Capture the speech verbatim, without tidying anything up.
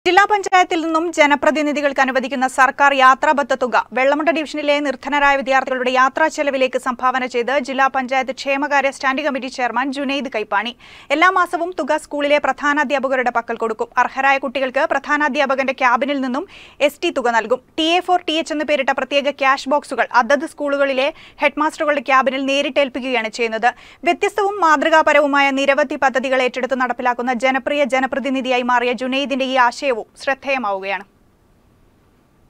ജില്ലാ പഞ്ചായത്തിൽ നിന്നും ജനപ്രതിനിധികൾക്ക് അനുവദിക്കുന്ന സർക്കാർ യാത്രാബത്ത തുക വെള്ളമുണ്ട ഡിവിഷനിലെ നിർധനരായ വിദ്യാർത്ഥികളുടെ യാത്രാ ചെലവിലേക്ക് സംഭാവന ചെയ്ത് ജില്ലാ പഞ്ചായത്ത് ക്ഷേമകാര്യ standing committee chairman Junaid Kaippani. എല്ലാ മാസവും തുക സ്കൂളിലെ പ്രധാനാധ്യാപകരുടെ പക്കൽ കൊടുക്കും. അർഹരായ കുട്ടികൾക്ക് പ്രധാനാധ്യാപകന്റെ ക്യാബിനിൽ നിന്നും എസ് ടി തുക നൽകും. T A for T H എന്ന് പേരിട്ട പ്രത്യേക ക്യാഷ് ബോക്സുകൾ അതത് സ്കൂളുകളിലെ ഹെഡ്മാസ്റ്ററുകളുടെ ക്യാബിനിൽ നേരിട്ടേൽപ്പിക്കുകയാണ് ചെയ്യുന്നത്. വ്യത്യസ്തവും മാതൃകാപരവുമായ നിരവധി പദ്ധതികൾ ഏറ്റെടുത്ത് നടപ്പിലാക്കുന്ന ജനപ്രിയ ജനപ്രതിനിധിയായി മാറിയ ജുനൈദിന്റെ ഈ ആശയം ശ്രദ്ധേയമാവുകയാണ്.